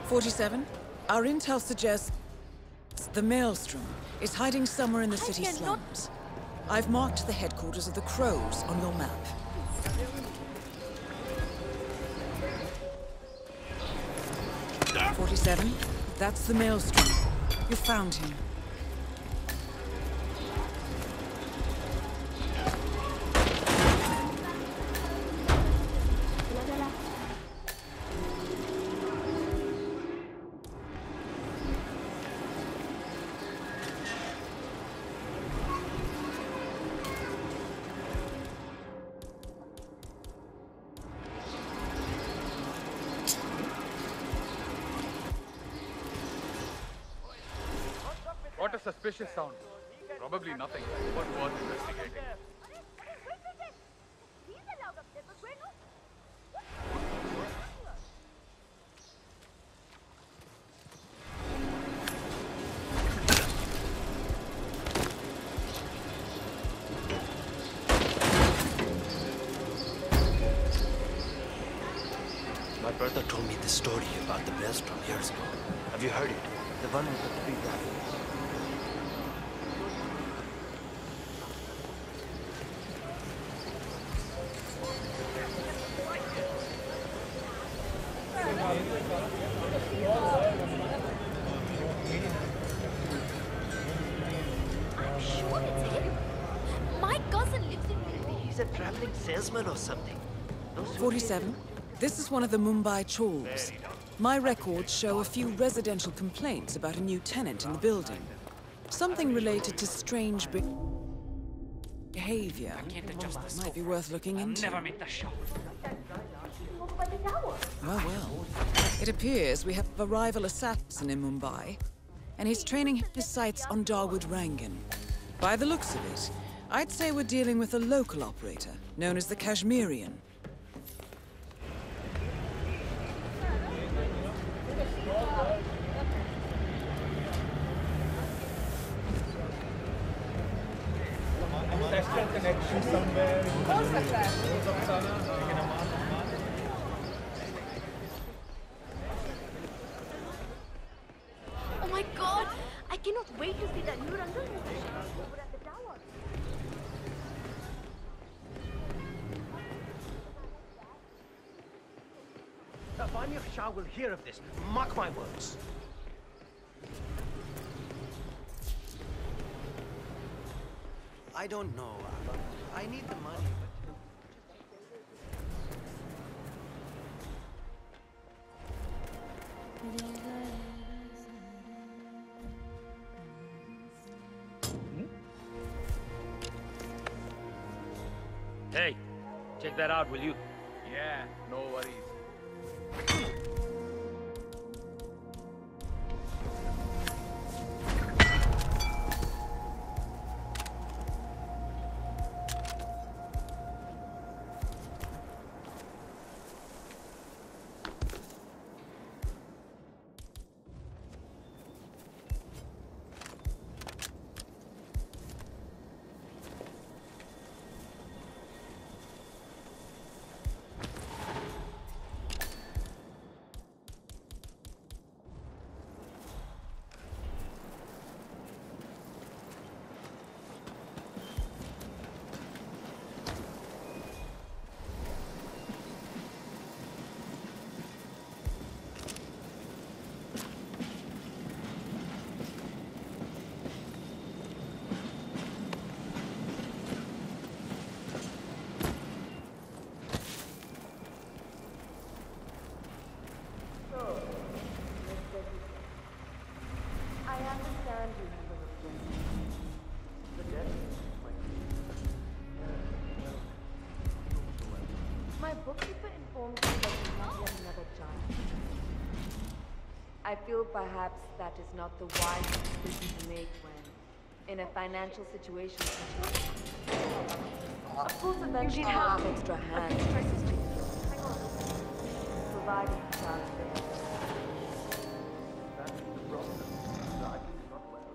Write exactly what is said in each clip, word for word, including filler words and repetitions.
forty-seven, our intel suggests the Maelstrom is hiding somewhere in the city slums. I've marked the headquarters of the Crows on your map. forty-seven, that's the Maelstrom. You found him. What a suspicious sound. Probably nothing, but worth investigating. My brother told me the story about the Maelstrom years ago. Have you heard it? The one with the three dragons. I'm sure it's him. My cousin lives in Maybe he's a traveling salesman or something. Those forty-seven, this is one of the Mumbai chawls. My records show a few residential complaints about a new tenant in the building. Something related to strange be behavior. Might be worth looking into. Well, well. It appears we have a rival assassin in Mumbai, and he's training his sights on Dawood Rangan. By the looks of it, I'd say we're dealing with a local operator, known as the Kashmirian. Connection somewhere. Oh my god! I cannot wait to see that new Rangan movie over at the tower. Vanya Shah will hear of this. Mark my words. I don't know. I need the money. Hey, check that out, will you? Yeah, no worries. My bookkeeper informed me that you have yet another child. I feel perhaps that is not the wise decision to make when in a financial situation such as this. Of course, eventually I'll have extra hands. Hang on. Providing a child there. That's the problem. Raj is not well.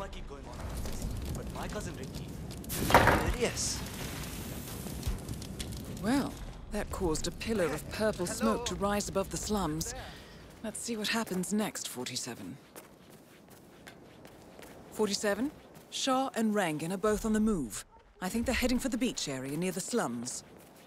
I keep going on about this, but my cousin Ricky... Yes. Well, that caused a pillar of purple smoke to rise above the slums. Let's see what happens next, forty-seven. forty-seven? Shaw and Rangan are both on the move. I think they're heading for the beach area near the slums.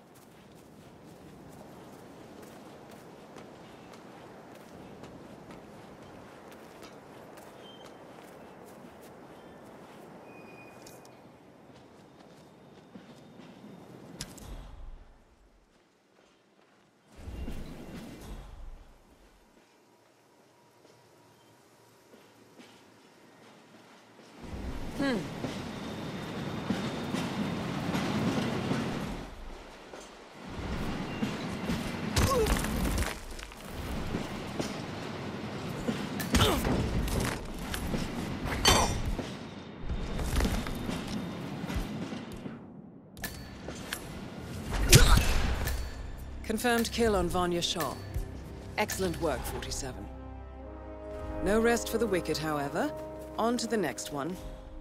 Confirmed kill on Vanya Shaw. Excellent work, forty-seven. No rest for the wicked, however. On to the next one.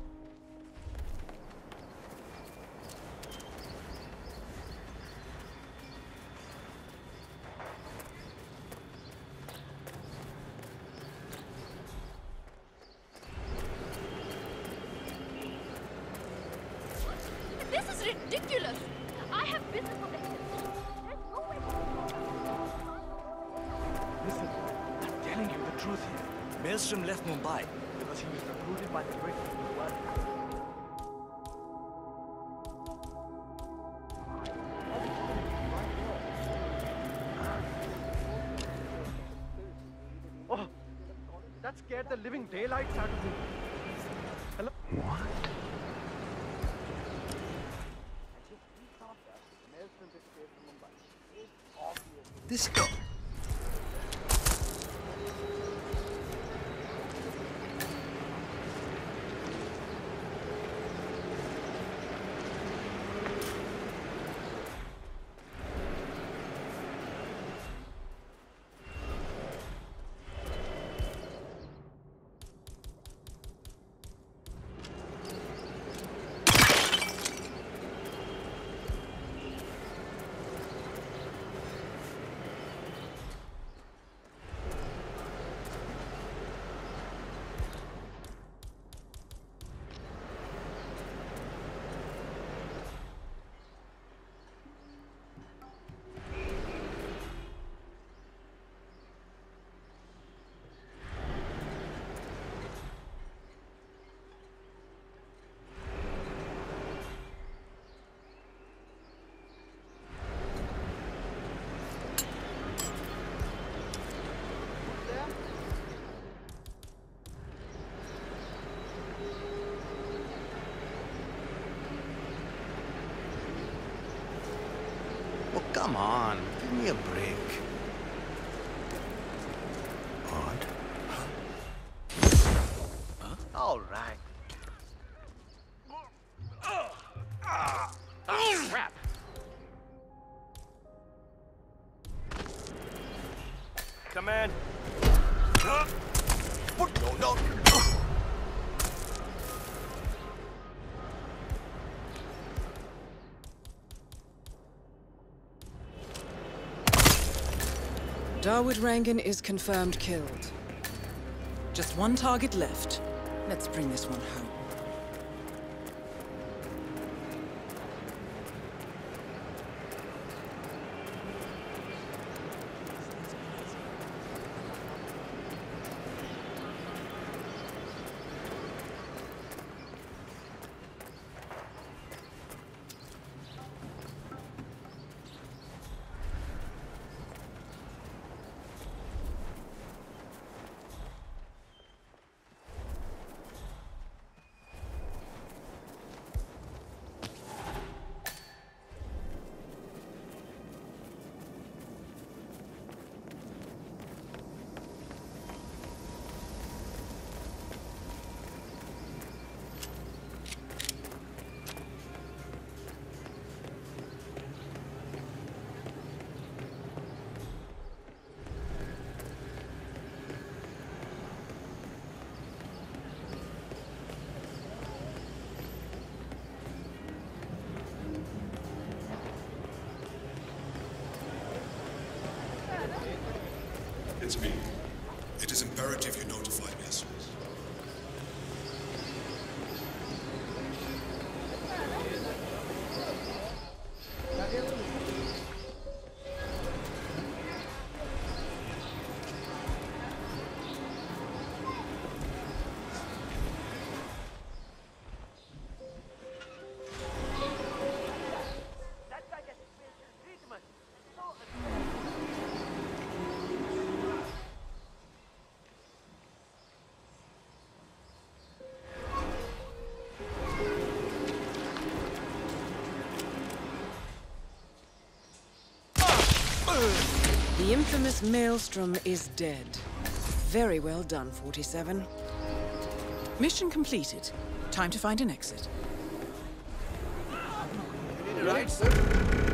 This is ridiculous! I have business on the hill. There's no way Listen, I'm telling you the truth here. Maelstrom left Mumbai because he was recruited by the British. Oh, that scared the living daylights out of me. Hello? What? This dog. Oh, come on. Give me a break. Odd. Huh? All right. Ah, crap! Command. No, no. Dawood Rangan is confirmed killed. Just one target left. Let's bring this one home. It's me. It is imperative you notify me as soon as. The infamous Maelstrom is dead. Very well done, forty-seven. Mission completed. Time to find an exit. Right, sir.